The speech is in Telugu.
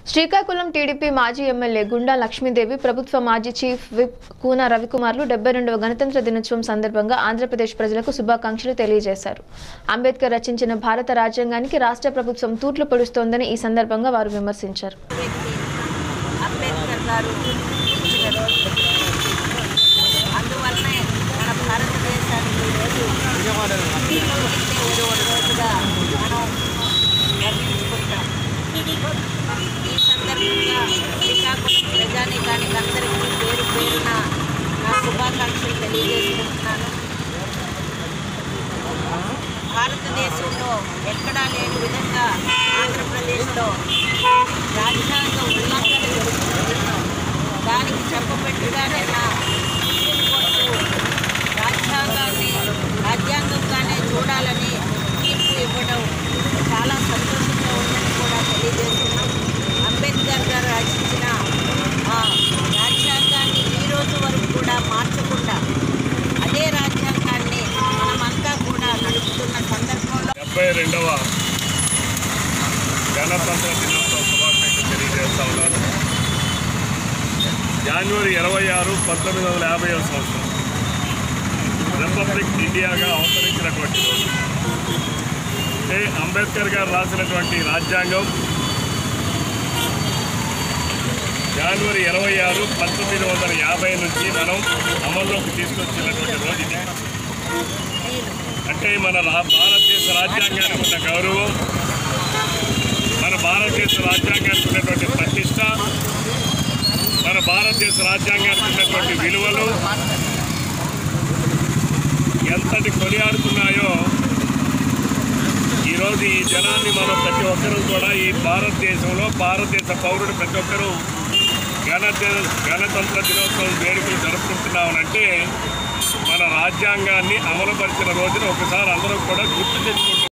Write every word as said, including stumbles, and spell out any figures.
శ్రీకాకుళం టీడీపీ మాజీ ఎమ్మెల్యే గుండా లక్ష్మీదేవి ప్రభుత్వ మాజీ చీఫ్ విప్ కూన రవికుమార్లు డెబ్బై రెండవ గణతంత్ర దినోత్సవం సందర్భంగా ఆంధ్రప్రదేశ్ ప్రజలకు శుభాకాంక్షలు తెలియజేశారు. అంబేద్కర్ రచించిన భారత రాజ్యాంగానికి రాష్ట్ర ప్రభుత్వం తూట్లు పొడుస్తోందని ఈ సందర్భంగా వారు విమర్శించారు. ఈ సందర్భంగా శ్రీకాకుళం ప్రజానీకానికి అందరికీ పేరు పేరున నా శుభాకాంక్షలు తెలియజేసుకుంటున్నాను. భారతదేశంలో ఎక్కడా లేని విధంగా ఆంధ్రప్రదేశ్లో రాజ్యాంగ ఉల్లంఘన జరుగుతుంది. దానికి చెప్పబెట్టుగా నిన్న సుప్రీంకోర్టు రాజ్యాంగాన్ని రాజ్యాంగంగానే చూడాలని తీర్పు ఇవ్వడం చాలా సంతోషంగా ఉందని కూడా తెలియజేస్తున్నాం. అంబేద్కర్ గారు రచించిన రాజ్యాంగాన్ని ఈ రోజు వరకు కూడా మార్చకుండా అదే రాజ్యాంగాన్ని మనమంతా కూడా నడుపుతున్న సందర్భంలో డెబ్బై రెండవ గణతంత్ర దినోత్సవ శుభాకాంక్షలు తెలియజేస్తా ఉన్నాను. జనవరి ఇరవై ఆరు పంతొమ్మిది వందల యాభై సంవత్సరం రిపబ్లిక్ ఇండియాగా అవతరించినటువంటి రోజు. అంటే అంబేద్కర్ గారు రాసినటువంటి రాజ్యాంగం జనవరి ఇరవై ఆరు పంతొమ్మిది వందల యాభై నుంచి మనం అమల్లోకి తీసుకొచ్చినటువంటి రోజు ఇది. అంటే మన భారతదేశ రాజ్యాంగానికి ఉన్న గౌరవం, మన భారతదేశ రాజ్యాంగానికి ఉన్నటువంటి ప్రతిష్ట, మన భారతదేశ రాజ్యాంగానికి ఉన్నటువంటి విలువలు ఎంతటి కొనియాడుతున్నాయో ఈరోజు ఈ జనాన్ని మనం ప్రతి ఒక్కరూ కూడా ఈ భారతదేశంలో భారతదేశ పౌరుడు ప్రతి ఒక్కరూ గణత గణతంత్ర దినోత్సవం వేడుకలు జరుపుకుంటున్నామనంటే మన రాజ్యాంగాన్ని అమలుపరిచిన రోజున ఒకసారి అందరూ కూడా గుర్తు తెచ్చుకుంటున్నారు.